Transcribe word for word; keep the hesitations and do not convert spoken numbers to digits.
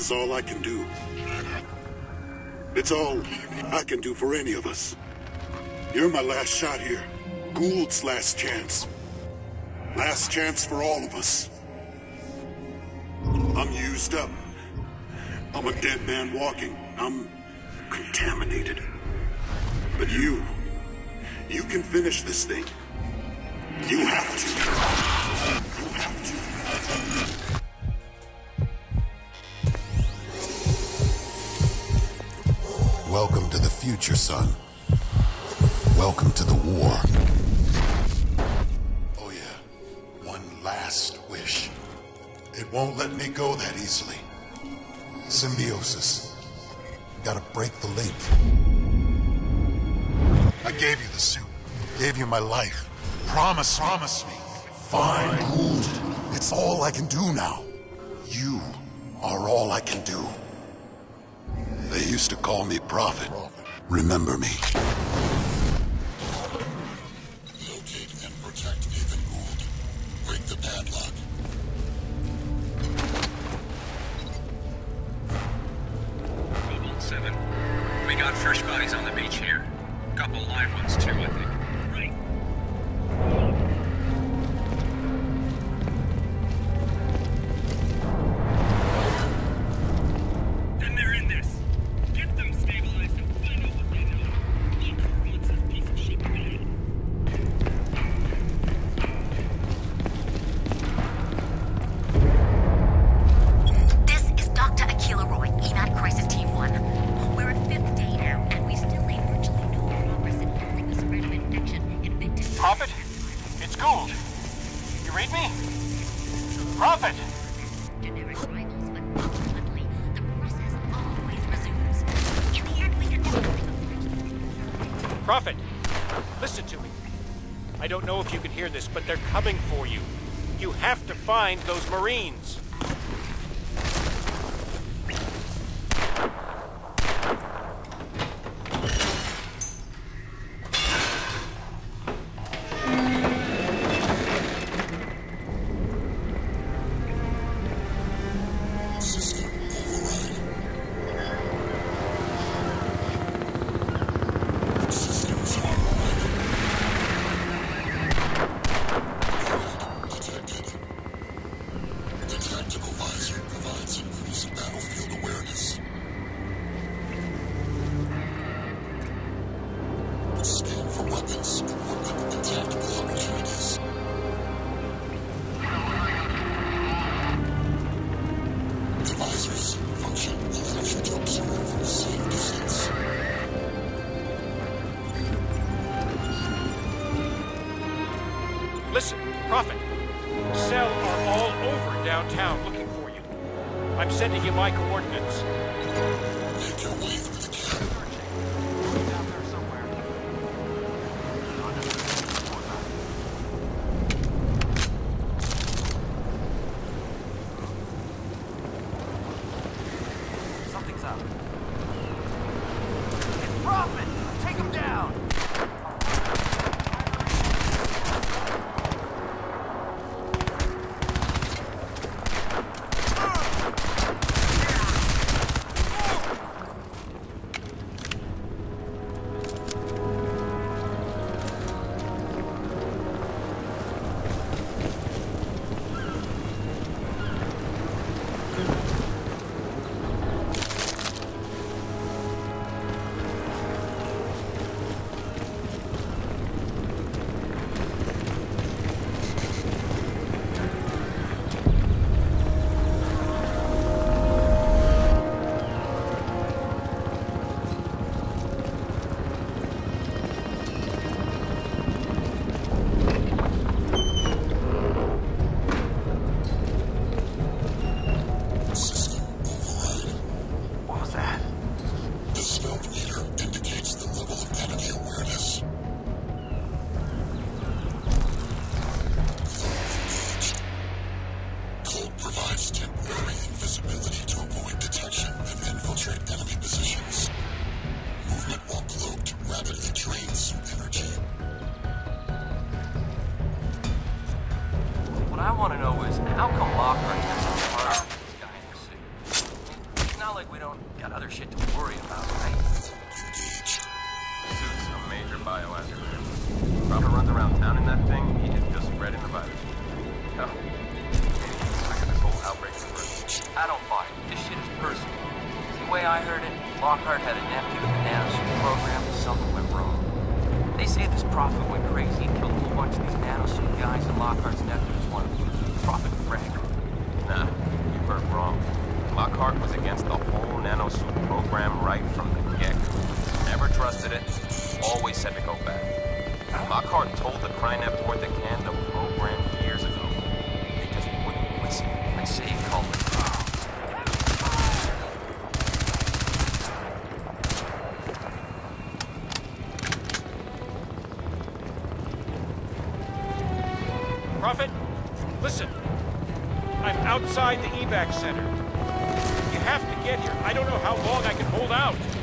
is all I can do. It's all I can do for any of us. You're my last shot here. Gould's last chance. Last chance for all of us. I'm used up. I'm a dead man walking. I'm contaminated. But you, you can finish this thing. You have to. You have to. Welcome to the future, son. Welcome to the war. Oh yeah, one last wish. It won't let me go that easily. Symbiosis. Gotta break the link. I gave you the suit. Gave you my life. Promise, promise me. Fine, Gould. It's all I can do now. You are all I can do. They used to call me Prophet. Remember me. Locate and protect Nathan Gould. Break the padlock. Global seven. We got fresh bodies on the beach here. Couple live ones too, I think. Right. Then they're in this. Get them stabilized and find out what they know. Look, what's this piece of shit made? This is Doctor Akila Roy, E M A T Crysis Team one. We're at fifth day now, and we still made virtually no progress in halting the spread of infection in victims. Prophet? It's Gould. You read me? Prophet! Generic rivals, but ultimately, the process always resumes. In the end, we can do nothing but Prophet, listen to me. I don't know if you can hear this, but they're coming for you. You have to find those Marines. System override. Systems online. Detected. The tactical visor provides increased battlefield awareness. Scan for weapons, equipment, and tactical opportunities. The visor's function allows you to observe from a safe distance. Listen, Prophet. Cell are all over downtown looking for you. I'm sending you my coordinates. Make your way through the camp. Down there somewhere. Something's up. It's Prophet! Take him down! System override. What was that? The stealth meter indicates the level of enemy awareness. Engaged. Code provides temporary invisibility to avoid detection and infiltrate enemy positions. Movement while cloaked rapidly drains suit energy. What I want to know is, how come Locker attempts to murder this guy in the suit? got other shit to worry about, right? Suit's a major biohazard. Prophet runs around town in that thing, he is just spreading the virus. Hell, I got this whole outbreak first. I don't buy it. This shit is personal. See, the way I heard it, Lockhart had a nephew in the nanosuit program and something went wrong. They say this Prophet went crazy and killed a whole bunch of these nanosuit guys, and Lockhart's nephew was one of them. Prophet fragged him. Nah, you heard wrong. Lockhart was against the whole nanosuit program right from the get-go. Never trusted it, always said to go back. Lockhart told the crime board that canned the program years ago. They just wouldn't listen. I say you call it. Prophet, listen. I'm outside the evac center. You have to get here. I don't know how long I can hold out.